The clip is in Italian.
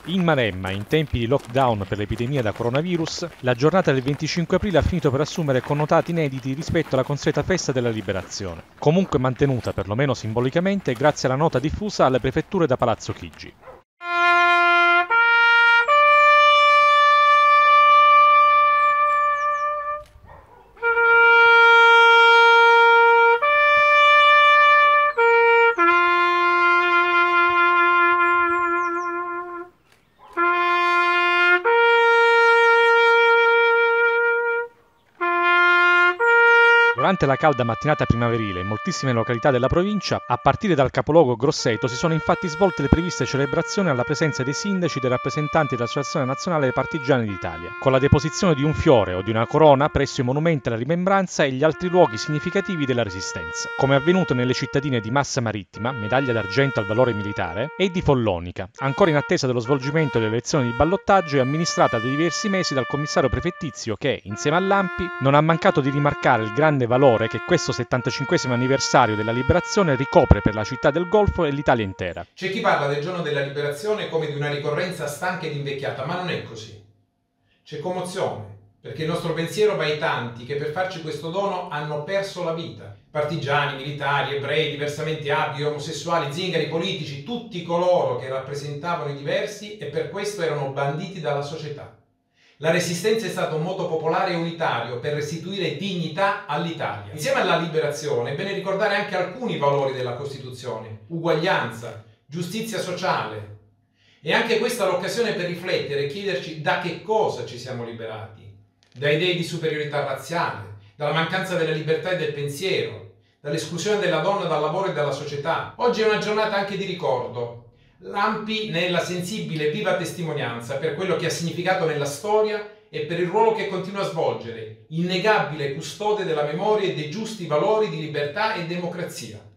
In Maremma, in tempi di lockdown per l'epidemia da coronavirus, la giornata del 25 aprile ha finito per assumere connotati inediti rispetto alla consueta festa della Liberazione, comunque mantenuta, perlomeno simbolicamente, grazie alla nota diffusa alle prefetture da Palazzo Chigi. Durante la calda mattinata primaverile in moltissime località della provincia, a partire dal capoluogo Grosseto, si sono infatti svolte le previste celebrazioni alla presenza dei sindaci e dei rappresentanti dell'Associazione Nazionale dei Partigiani d'Italia, con la deposizione di un fiore o di una corona presso i monumenti alla rimembranza e gli altri luoghi significativi della Resistenza, come avvenuto nelle cittadine di Massa Marittima, medaglia d'argento al valore militare, e di Follonica, ancora in attesa dello svolgimento delle elezioni di ballottaggio e amministrata da diversi mesi dal commissario prefettizio che, insieme all'ANPI, non ha mancato di rimarcare il grande valore che questo 75esimo anniversario della liberazione ricopre per la città del Golfo e l'Italia intera. C'è chi parla del giorno della liberazione come di una ricorrenza stanca ed invecchiata, ma non è così. C'è commozione, perché il nostro pensiero va ai tanti che per farci questo dono hanno perso la vita. Partigiani, militari, ebrei, diversamente abili, omosessuali, zingari, politici, tutti coloro che rappresentavano i diversi e per questo erano banditi dalla società. La Resistenza è stato un moto popolare e unitario per restituire dignità all'Italia. Insieme alla liberazione è bene ricordare anche alcuni valori della Costituzione: uguaglianza, giustizia sociale. E anche questa è l'occasione per riflettere e chiederci da che cosa ci siamo liberati. Da idee di superiorità razziale, dalla mancanza della libertà e del pensiero, dall'esclusione della donna dal lavoro e dalla società. Oggi è una giornata anche di ricordo. L'ANPI ne è la sensibile e viva testimonianza per quello che ha significato nella storia e per il ruolo che continua a svolgere, innegabile custode della memoria e dei giusti valori di libertà e democrazia.